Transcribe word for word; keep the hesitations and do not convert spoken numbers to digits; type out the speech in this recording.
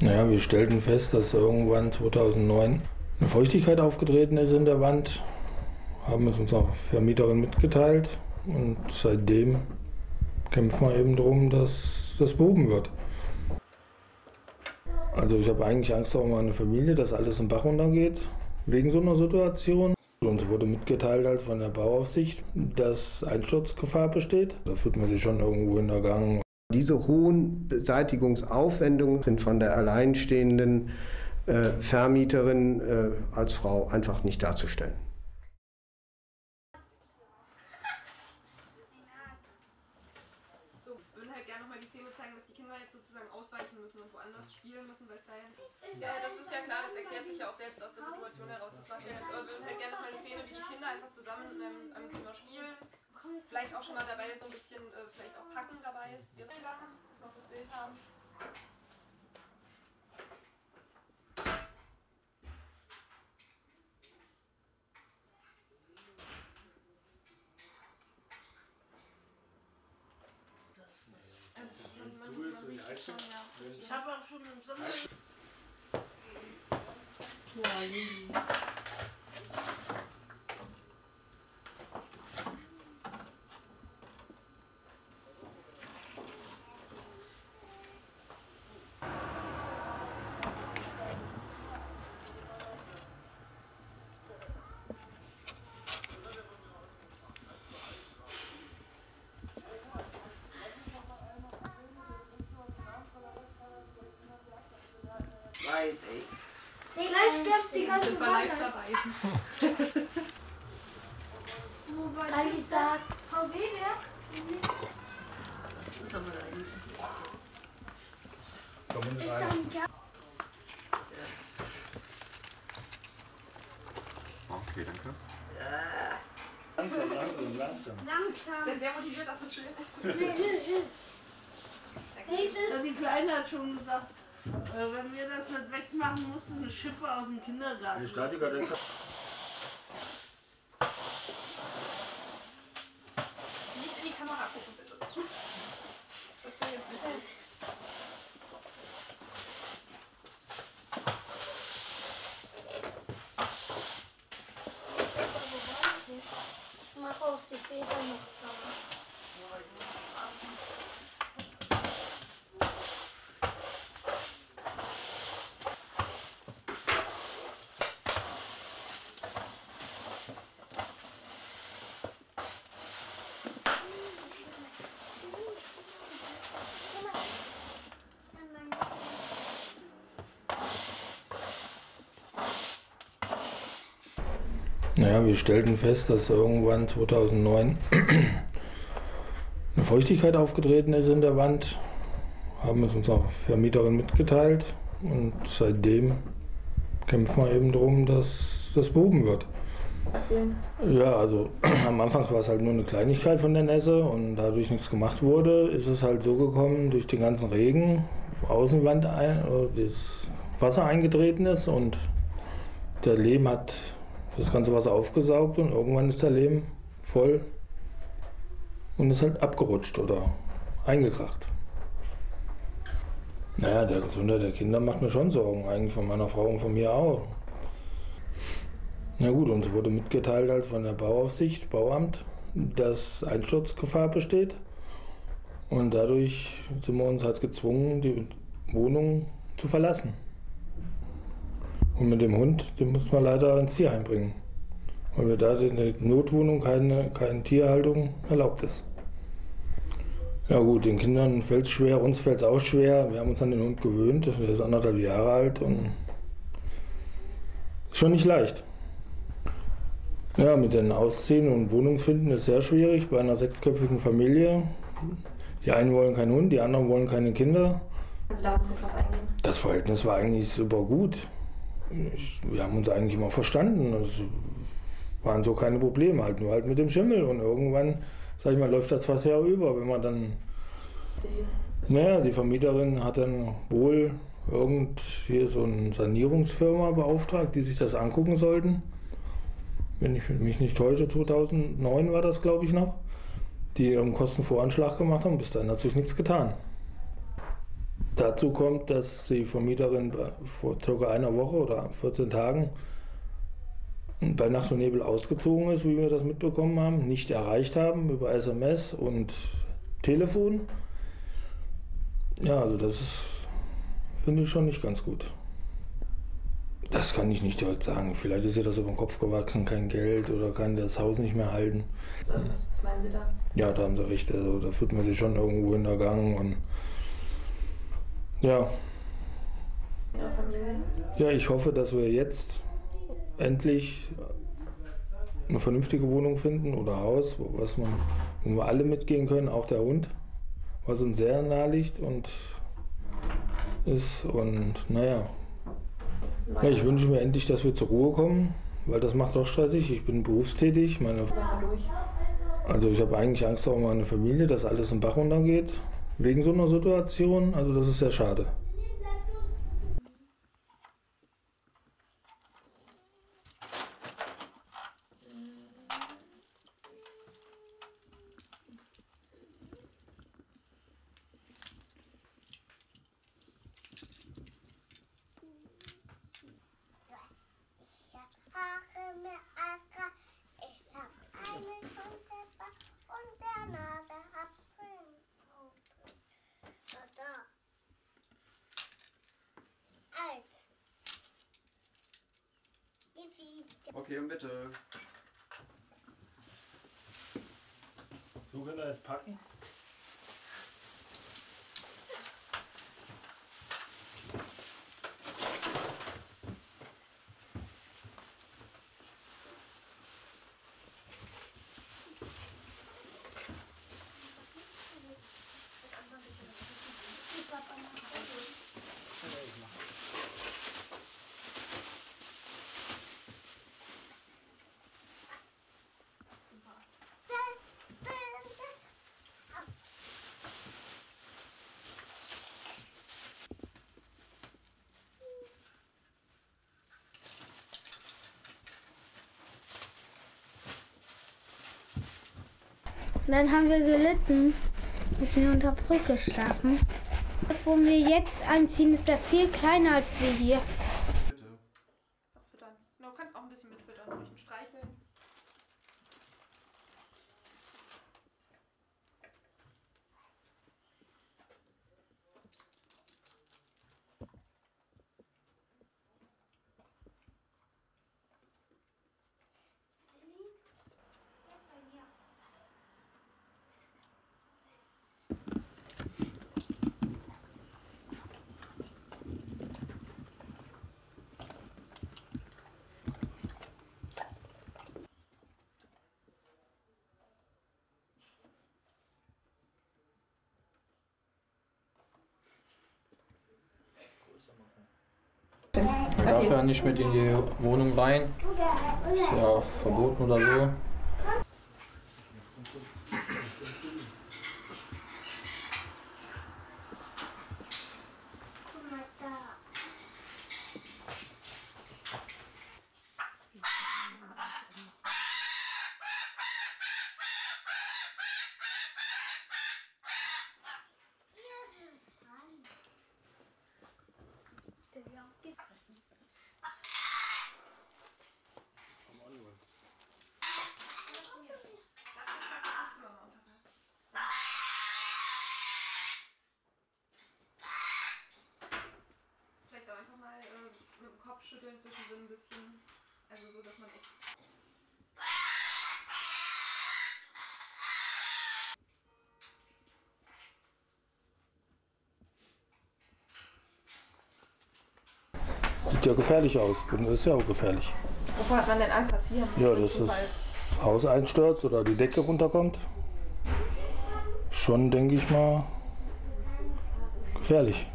Naja, wir stellten fest, dass irgendwann zweitausendneun eine Feuchtigkeit aufgetreten ist in der Wand, haben es unserer Vermieterin mitgeteilt und seitdem kämpfen wir eben darum, dass das behoben wird. Also ich habe eigentlich Angst um meine Familie, dass alles im Bach runtergeht, wegen so einer Situation. Uns wurde mitgeteilt halt von der Bauaufsicht, dass Einsturzgefahr besteht. Da fühlt man sich schon irgendwo hintergangen. Diese hohen Beseitigungsaufwendungen sind von der alleinstehenden äh, Vermieterin äh, als Frau einfach nicht darzustellen. So, wir würden halt gerne nochmal die Szene zeigen, dass die Kinder jetzt sozusagen ausweichen müssen und woanders spielen müssen, weil es da ja... Ja, das ist ja klar, das erklärt sich ja auch selbst aus der Situation heraus. Das macht ja jetzt, aber wir würden halt gerne nochmal eine Szene, wie die Kinder einfach zusammen ähm, am Zimmer spielen. Vielleicht auch schon mal dabei so ein bisschen, äh, vielleicht auch packen dabei. Wir lassen, dass wir auch das Bild haben. Ich habe auch schon im Sommer... Ja, Lili. Weit, ey. Nee, gleich stirbt die ganze Sind wir live dabei. Kann ich sagen, V W-Werk? Das ist aber eigentlich. Kommen Sie rein. Okay, danke. Langsam, langsam, langsam. Langsam. Sind sehr motiviert, das ist schön. Ja, die Kleine hat schon gesagt, äh, wenn wir das nicht wegmachen, musst du eine Schippe aus dem Kindergarten. Die Statiker, der Nicht in die Kamera gucken, bitte. Das wäre jetzt wichtig. Mach auf die Feder noch sauber. Naja, wir stellten fest, dass irgendwann zweitausendneun eine Feuchtigkeit aufgetreten ist in der Wand, haben es unserer Vermieterin mitgeteilt und seitdem kämpfen wir eben darum, dass das behoben wird. Erzählen. Ja, also am Anfang war es halt nur eine Kleinigkeit von der Nässe und dadurch nichts gemacht wurde, ist es halt so gekommen, durch den ganzen Regen, Außenwand, ein, das Wasser eingetreten ist und der Lehm hat das ganze Wasser aufgesaugt und irgendwann ist der Lehm voll und ist halt abgerutscht oder eingekracht. Naja, der Gesundheit der Kinder macht mir schon Sorgen, eigentlich von meiner Frau und von mir auch. Na gut, uns wurde mitgeteilt halt von der Bauaufsicht, Bauamt, dass Einsturzgefahr besteht und dadurch sind wir uns halt gezwungen, die Wohnung zu verlassen. Und mit dem Hund, den muss man leider ins Tierheim bringen, weil wir da in der Notwohnung keine, keine Tierhaltung erlaubt ist. Ja gut, den Kindern fällt es schwer, uns fällt es auch schwer. Wir haben uns an den Hund gewöhnt, der ist anderthalb Jahre alt und ist schon nicht leicht. Ja, mit den Ausziehen und Wohnung finden ist sehr schwierig bei einer sechsköpfigen Familie. Die einen wollen keinen Hund, die anderen wollen keine Kinder. Also da muss ich drauf eingehen. Das Verhältnis war eigentlich super gut. Ich, wir haben uns eigentlich immer verstanden. Es waren so keine Probleme, halt nur halt mit dem Schimmel. Und irgendwann, sag ich mal, läuft das fast ja über, wenn man dann. Naja, die Vermieterin hat dann wohl irgend hier so eine Sanierungsfirma beauftragt, die sich das angucken sollten. Wenn ich mich nicht täusche, zweitausendneun war das, glaube ich, noch. Die einen Kostenvoranschlag gemacht haben, bis dahin hat sich nichts getan. Dazu kommt, dass die Vermieterin vor ca. einer Woche oder vierzehn Tagen bei Nacht und Nebel ausgezogen ist, wie wir das mitbekommen haben, nicht erreicht haben über S M S und Telefon. Ja, also das finde ich schon nicht ganz gut. Das kann ich nicht direkt sagen. Vielleicht ist ihr das über den Kopf gewachsen, kein Geld oder kann das Haus nicht mehr halten. Was, was meinen Sie da? Ja, da haben Sie recht. Also da fühlt man sich schon irgendwo hintergangen und ja. Ihre Familie? Ja, ich hoffe, dass wir jetzt endlich eine vernünftige Wohnung finden oder Haus, wo, was man, wo wir alle mitgehen können, auch der Hund, was uns sehr nahe liegt und ist. Und naja, ja, ich wünsche mir endlich, dass wir zur Ruhe kommen, weil das macht doch stressig. Ich bin berufstätig. Meine, also ich habe eigentlich Angst um meine Familie, dass alles im Bach runtergeht, wegen so einer Situation. Also das ist sehr schade. Okay, und bitte. So können wir jetzt packen. Dann haben wir gelitten, bis wir unter Brücke schlafen. Das, wo wir jetzt anziehen, ist da viel kleiner als wir hier. Bitte. Auch füttern. Du kannst auch ein bisschen mitfüttern, ein bisschen streicheln. Man darf ja nicht mit in die Wohnung rein. Ist ja verboten oder so. Vielleicht auch einfach mal äh, mit dem Kopf schütteln zwischendrin ein bisschen. Also so, dass man echt. Sieht ja gefährlich aus und ist ja auch gefährlich. Wovor hat man denn Angst, was hier? Ja, dass das Haus einstürzt oder die Decke runterkommt. Schon, denke ich mal, gefährlich.